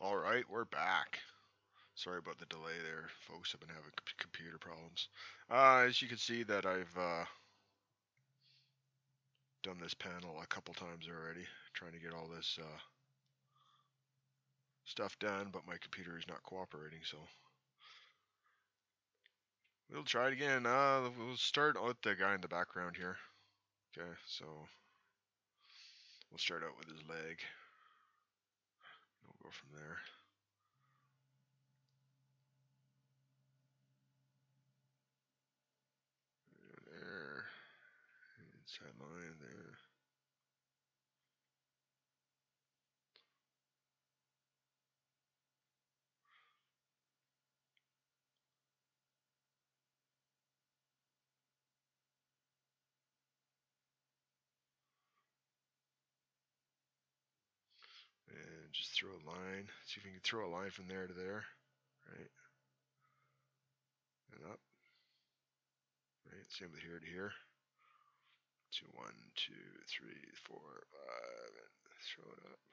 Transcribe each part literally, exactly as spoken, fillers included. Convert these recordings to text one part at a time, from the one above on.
All right, we're back. Sorry about the delay there, folks. I've been having c- computer problems. Uh, as you can see that I've uh, done this panel a couple times already, trying to get all this uh, stuff done, but my computer is not cooperating, so we'll try it again. Uh, we'll start with the guy in the background here. Okay, so we'll start out with his leg. We'll go from there. There, inside line there. And just throw a line. See if you can throw a line from there to there, right? And up, right? Same with here to here. Two, one, two, three, four, five, and throw it up.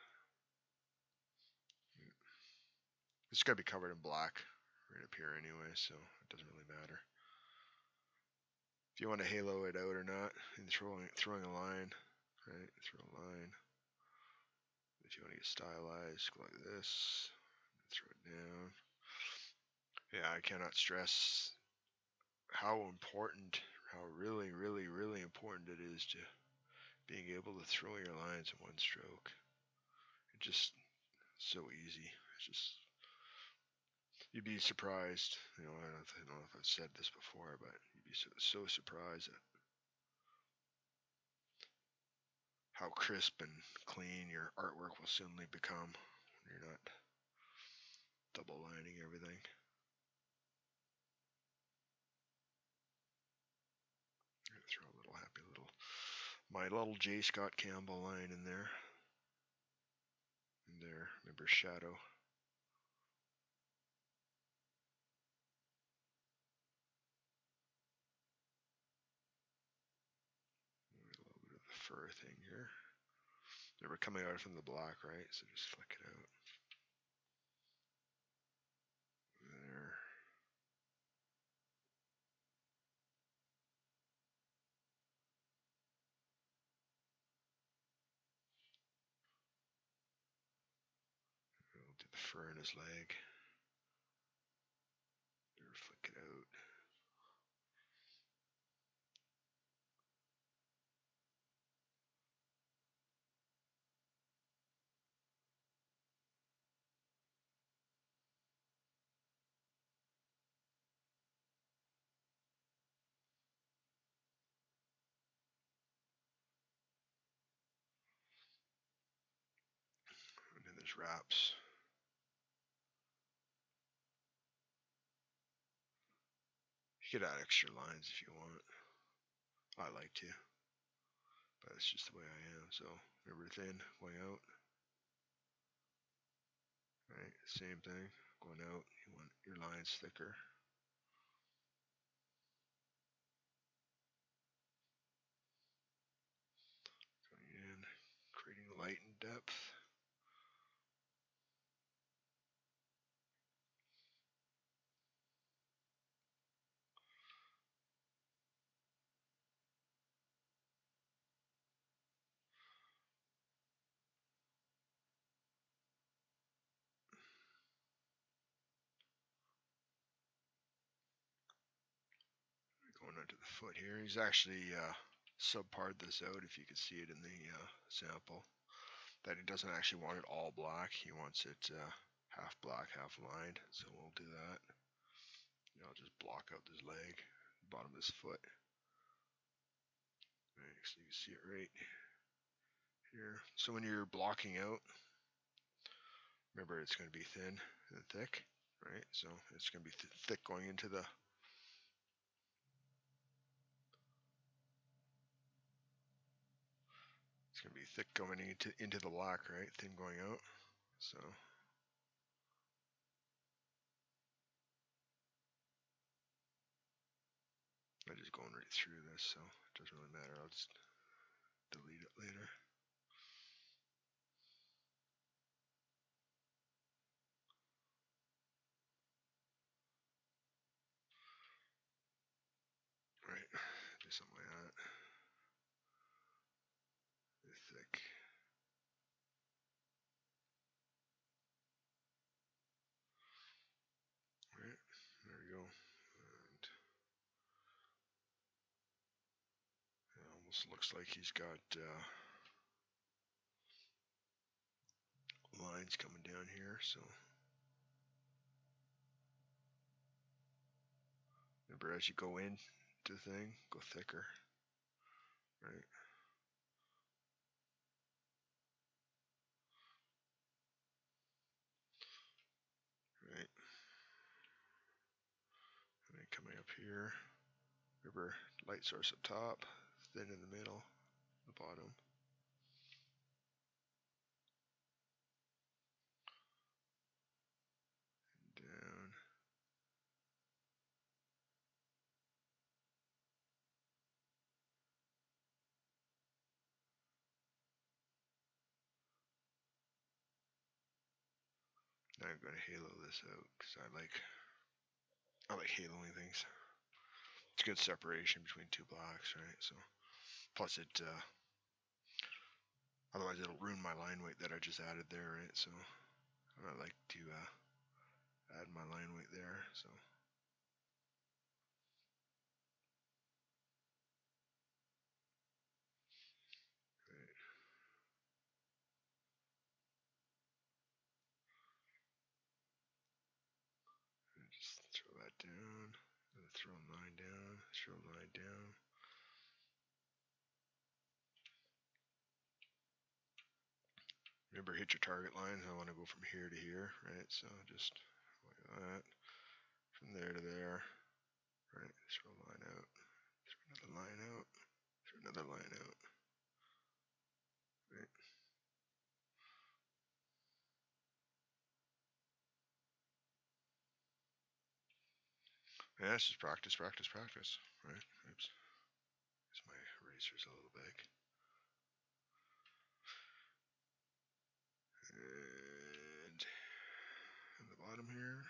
It's gonna be covered in black right up here anyway, so it doesn't really matter. If you want to halo it out or not, and throwing throwing a line, right? Throw a line. If you want to get stylized, go like this. Throw it down. Yeah, I cannot stress how important, how really, really, really important it is to being able to throw your lines in one stroke. It's just so easy. It's just you'd be surprised. You know, I don't, I don't know if I've said this before, but you'd be so, so surprised at how crisp and clean your artwork will suddenly become when you're not double lining everything. Throw a little happy little my little J. Scott Campbell line in there. In there, remember shadow. A little bit of the fur thing here. They were coming out from the black, right? So just flick it out. There. We'll do the fur in his leg. There, flick it out. And then there's wraps. You could add extra lines if you want. I like to, but it's just the way I am. So remember thin going out, right? Same thing going out. You want your lines thicker. Going in, creating light and depth. Going onto the foot here. He's actually uh, subparred this out, if you can see it in the uh, sample. That he doesn't actually want it all black. He wants it uh, half black, half lined. So we'll do that. I'll just block out this leg, bottom of this foot. Right, so you can see it right here. So when you're blocking out, remember it's going to be thin and thick, right? So it's going to be th thick going into the it's going to be thick going into into the black, right? Thin going out. So I'm just going right through this, so it doesn't really matter. I'll just delete it later. say something like that. Thick. Right, there we go. And it almost looks like he's got uh, lines coming down here, so remember as you go in to the thing, go thicker. Right. Right. And then coming up here, remember light source up top, thin in the middle, the bottom. And down. Now I'm going to halo this out because I like I like haloing things. It's good separation between two blocks, right? So plus it uh, otherwise it'll ruin my line weight that I just added there, right? So I like to uh, add my line weight there. So right. And just throw that down. And throw a line down. Throw a line down. Remember, hit your target line. I want to go from here to here, right? So just like that. From there to there, right? Throw a line out. Throw another line out. Throw another line out. Right. Yeah, it's just practice, practice, practice, right? Oops. Because my eraser's a little big. And in the bottom here.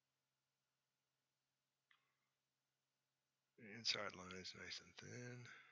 The inside line is nice and thin.